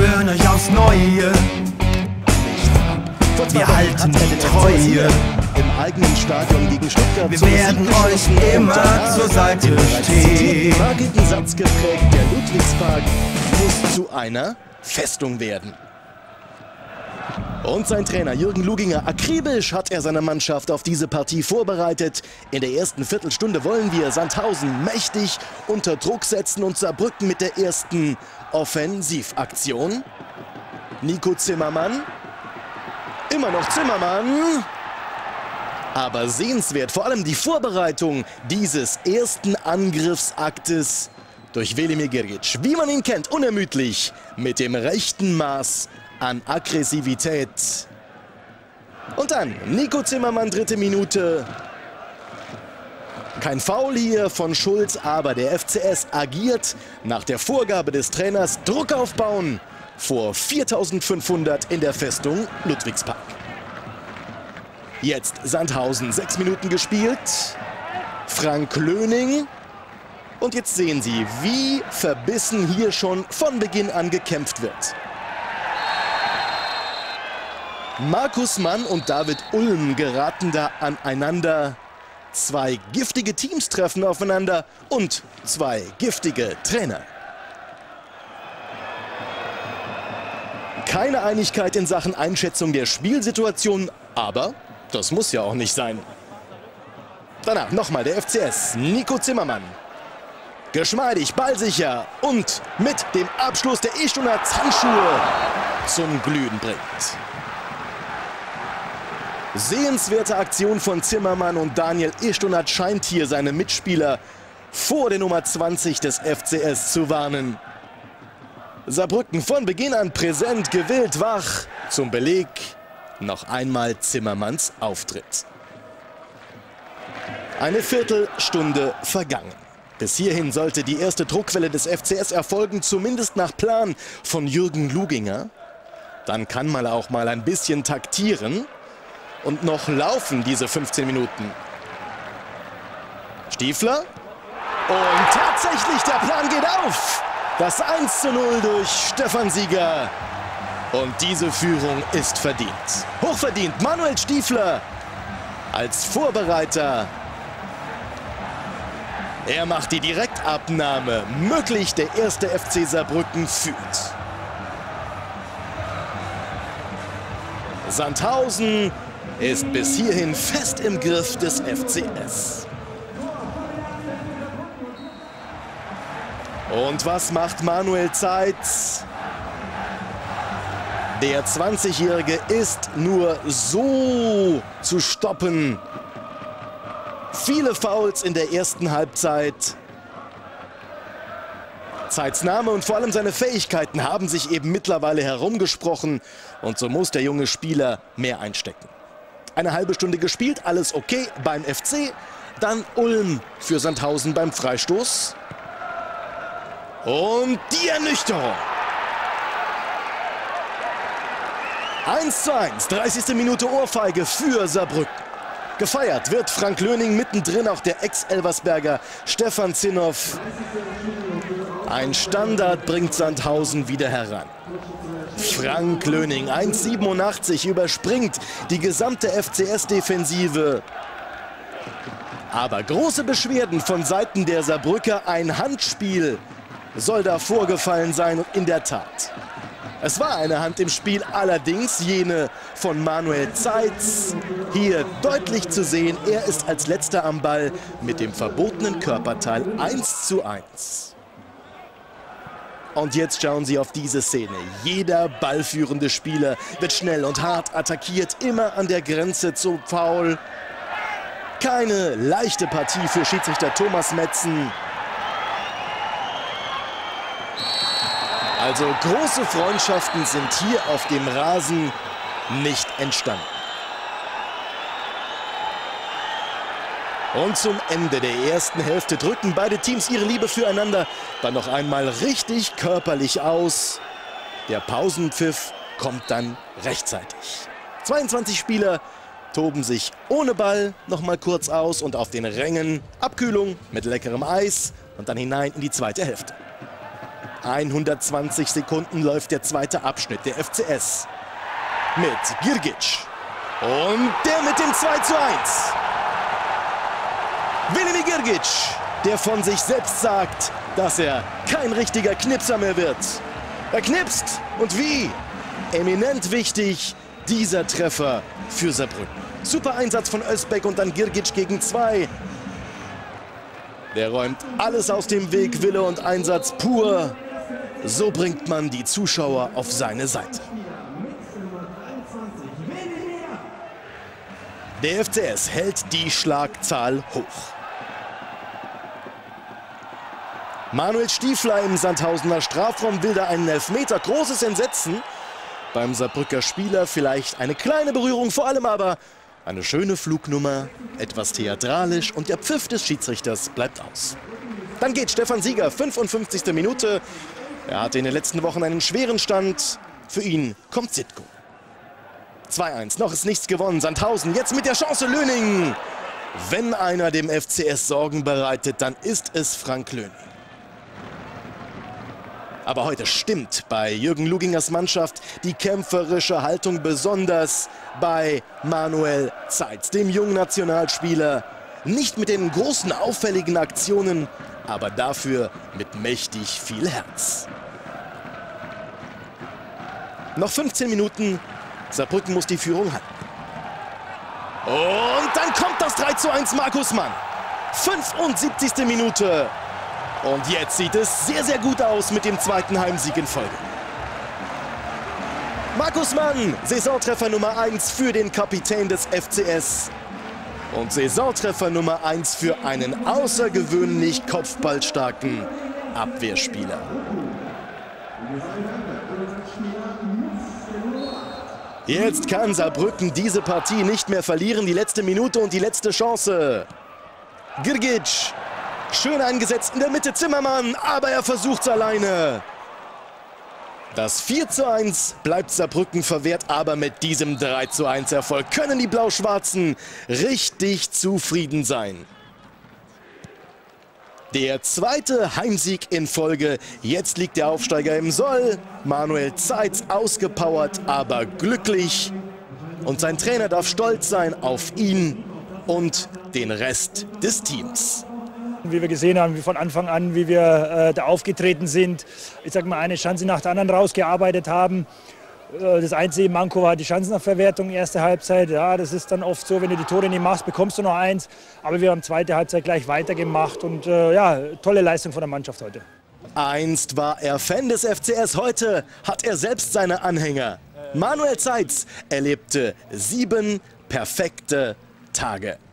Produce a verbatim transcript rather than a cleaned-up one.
schwören euch aufs Neue, wir halten die Treue. Im eigenen Stadion gegen Stuttgart. Wir werden euch immer zur Seite stehen. Marketensatz geprägt, der Ludwigspark muss zu einer Festung werden. Und sein Trainer Jürgen Luginger, akribisch hat er seine Mannschaft auf diese Partie vorbereitet. In der ersten Viertelstunde wollen wir Sandhausen mächtig unter Druck setzen und Saarbrücken mit der ersten Offensivaktion. Nico Zimmermann. Immer noch Zimmermann. Aber sehenswert, vor allem die Vorbereitung dieses ersten Angriffsaktes durch Velimir Gergic. Wie man ihn kennt, unermüdlich, mit dem rechten Maß an Aggressivität. Und dann Nico Zimmermann, dritte Minute. Kein Foul hier von Schulz, aber der F C S agiert nach der Vorgabe des Trainers. Druck aufbauen vor viertausendfünfhundert in der Festung Ludwigspark. Jetzt Sandhausen, sechs Minuten gespielt. Frank Löning. Und jetzt sehen Sie, wie verbissen hier schon von Beginn an gekämpft wird. Markus Mann und David Ulm geraten da aneinander. Zwei giftige Teams treffen aufeinander und zwei giftige Trainer. Keine Einigkeit in Sachen Einschätzung der Spielsituation, aber das muss ja auch nicht sein. Danach nochmal der F C S, Nico Zimmermann. Geschmeidig, ballsicher und mit dem Abschluss der Ishtunats Handschuhe zum Glühen bringt. Sehenswerte Aktion von Zimmermann und Daniel Ishtunat scheint hier seine Mitspieler vor der Nummer zwanzig des F C S zu warnen. Saarbrücken von Beginn an präsent, gewillt, wach. Zum Beleg noch einmal Zimmermanns Auftritt. Eine Viertelstunde vergangen. Bis hierhin sollte die erste Druckwelle des F C S erfolgen, zumindest nach Plan von Jürgen Luginger. Dann kann man auch mal ein bisschen taktieren und noch laufen diese fünfzehn Minuten. Stiefler. Und tatsächlich, der Plan geht auf. Das eins zu null durch Stefan Sieger. Und diese Führung ist verdient. Hochverdient. Manuel Stiefler als Vorbereiter. Er macht die Direktabnahme möglich. Der erste F C Saarbrücken führt. Sandhausen ist bis hierhin fest im Griff des F C S. Und was macht Manuel Zeitz? Der zwanzigjährige ist nur so zu stoppen. Viele Fouls in der ersten Halbzeit. Zeitz Name und vor allem seine Fähigkeiten haben sich eben mittlerweile herumgesprochen. Und so muss der junge Spieler mehr einstecken. Eine halbe Stunde gespielt, alles okay beim F C. Dann Ulm für Sandhausen beim Freistoß. Und die Ernüchterung. eins zu eins, dreißigste Minute Ohrfeige für Saarbrücken. Gefeiert wird Frank Löning, mittendrin auch der Ex-Elversberger Stefan Zinnow. Ein Standard bringt Sandhausen wieder heran. Frank Löning, eins siebenundachtzig, überspringt die gesamte F C S-Defensive. Aber große Beschwerden von Seiten der Saarbrücker, ein Handspiel soll da vorgefallen sein und in der Tat. Es war eine Hand im Spiel, allerdings jene von Manuel Zeitz. Hier deutlich zu sehen, er ist als letzter am Ball mit dem verbotenen Körperteil eins zu eins. Und jetzt schauen Sie auf diese Szene. Jeder ballführende Spieler wird schnell und hart attackiert, immer an der Grenze zum Foul. Keine leichte Partie für Schiedsrichter Thomas Metzen. Also große Freundschaften sind hier auf dem Rasen nicht entstanden. Und zum Ende der ersten Hälfte drücken beide Teams ihre Liebe füreinander dann noch einmal richtig körperlich aus. Der Pausenpfiff kommt dann rechtzeitig. zweiundzwanzig Spieler toben sich ohne Ball noch mal kurz aus und auf den Rängen Abkühlung mit leckerem Eis und dann hinein in die zweite Hälfte. hundertzwanzig Sekunden läuft der zweite Abschnitt. Der F C S mit Girgic. Und der mit dem zwei zu eins. Velimir Girgic, der von sich selbst sagt, dass er kein richtiger Knipser mehr wird. Er knipst. Und wie? Eminent wichtig, dieser Treffer für Saarbrücken. Super Einsatz von Özbek und dann Girgic gegen zwei. Der räumt alles aus dem Weg, Wille und Einsatz pur. So bringt man die Zuschauer auf seine Seite. Der F C S hält die Schlagzahl hoch. Manuel Stiefler im Sandhausener Strafraum will da einen Elfmeter. Großes Entsetzen beim Saarbrücker Spieler. Vielleicht eine kleine Berührung, vor allem aber eine schöne Flugnummer, etwas theatralisch und der Pfiff des Schiedsrichters bleibt aus. Dann geht Stefan Sieger, fünfundfünfzigste Minute. Er hatte in den letzten Wochen einen schweren Stand. Für ihn kommt Sitko. zwei eins, noch ist nichts gewonnen. Sandhausen jetzt mit der Chance Löning. Wenn einer dem F C S Sorgen bereitet, dann ist es Frank Löning. Aber heute stimmt bei Jürgen Lugingers Mannschaft die kämpferische Haltung, besonders bei Manuel Zeitz, dem jungen Nationalspieler. Nicht mit den großen auffälligen Aktionen, aber dafür mit mächtig viel Herz. Noch fünfzehn Minuten, Saarbrücken muss die Führung halten. Und dann kommt das drei zu eins, Markus Mann. fünfundsiebzigste Minute. Und jetzt sieht es sehr, sehr gut aus mit dem zweiten Heimsieg in Folge. Markus Mann, Saisontreffer Nummer eins für den Kapitän des F C S. Und Saisontreffer Nummer eins für einen außergewöhnlich kopfballstarken Abwehrspieler. Jetzt kann Saarbrücken diese Partie nicht mehr verlieren. Die letzte Minute und die letzte Chance. Girgic. Schön eingesetzt in der Mitte Zimmermann, aber er versucht's alleine. Das vier zu eins bleibt Saarbrücken verwehrt, aber mit diesem drei zu eins Erfolg können die Blau-Schwarzen richtig zufrieden sein. Der zweite Heimsieg in Folge. Jetzt liegt der Aufsteiger im Soll. Manuel Zeitz ausgepowert, aber glücklich. Und sein Trainer darf stolz sein auf ihn und den Rest des Teams. Wie wir gesehen haben, wie von Anfang an, wie wir äh, da aufgetreten sind, ich sag mal, eine Chance nach der anderen rausgearbeitet haben. Äh, das einzige Manko war die Chancenverwertung, erste Halbzeit. Ja, das ist dann oft so, wenn du die Tore nicht machst, bekommst du noch eins. Aber wir haben zweite Halbzeit gleich weitergemacht und äh, ja, tolle Leistung von der Mannschaft heute. Einst war er Fan des F C S, heute hat er selbst seine Anhänger. Manuel Zeitz erlebte sieben perfekte Tage.